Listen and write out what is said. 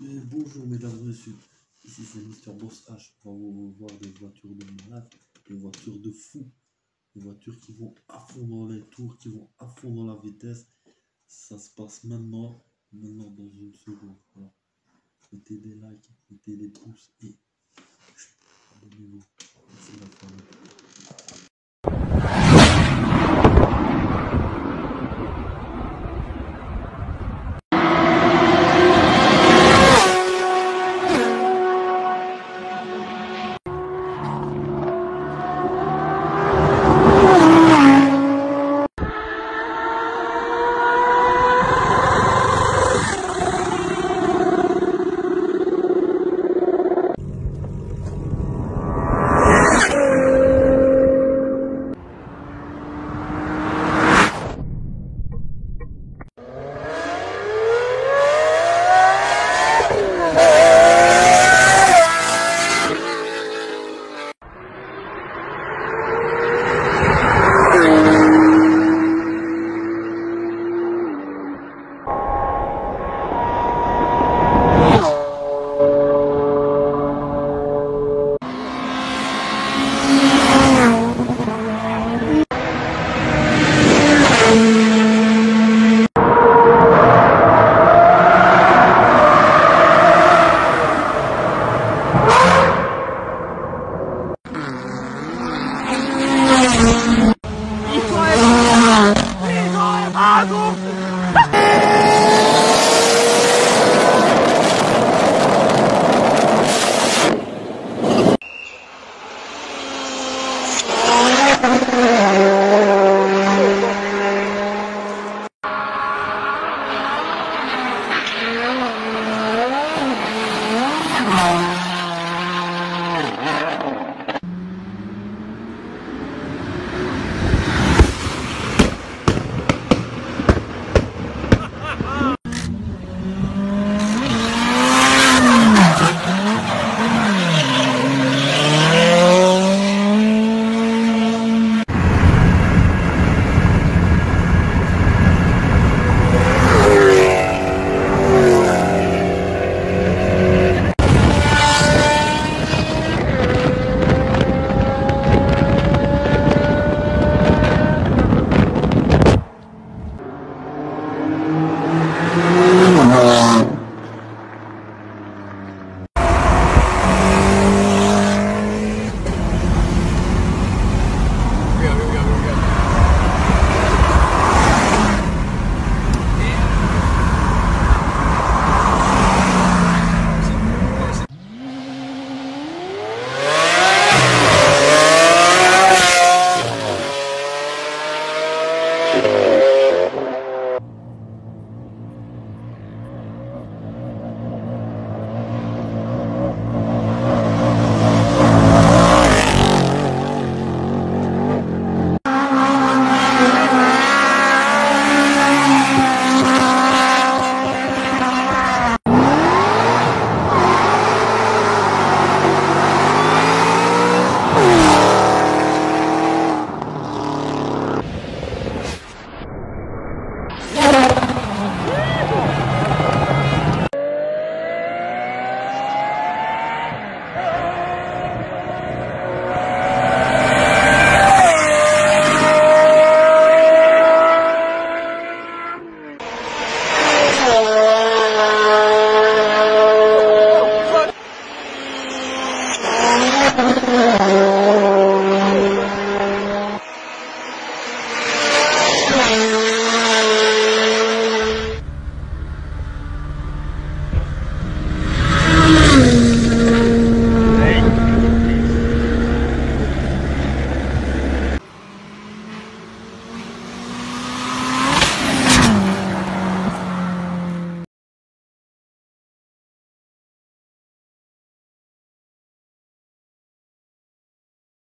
Bonjour mesdames et messieurs, ici c'est Mister Boss H. On va vous voir des voitures de malade, des voitures de fou, des voitures qui vont à fond dans les tours, qui vont à fond dans la vitesse. Ça se passe maintenant dans une seconde. Voilà. Mettez des likes, mettez des pouces et